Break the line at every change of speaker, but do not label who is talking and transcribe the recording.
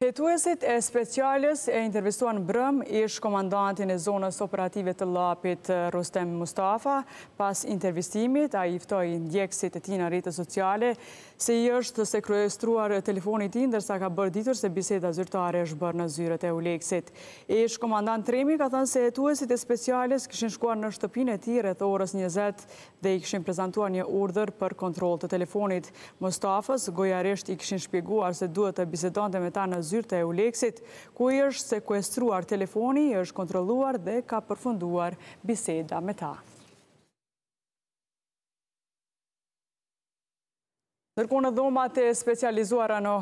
Hetuesit e speciales e intervistuan brëm ish komandantin e zonës operative të Llapit Rustem Mustafa. Pas intervistimit, a i ftoi ndjekësit e tij në rrjetet sociale se i është sekuestruar telefoni i tij, ndërsa ka bërë ditur se biseda zyrtare është bërë në zyret e Uleksit. Ish komandant Tremi ka thënë se hetuesit e speciales kishin shkuar në shtëpinë e tij rreth orës 20 dhe i kishin prezantuar një urdhër për kontroll të telefonit. Mustafës gojarisht i kishin shpjeguar se duhet të bisedonte me ta në zyrët e Uleksit, ku i është sekuestruar telefoni, i është kontrolluar dhe ka përfunduar biseda me ta. Ndërkohë në dhomat e specializuara në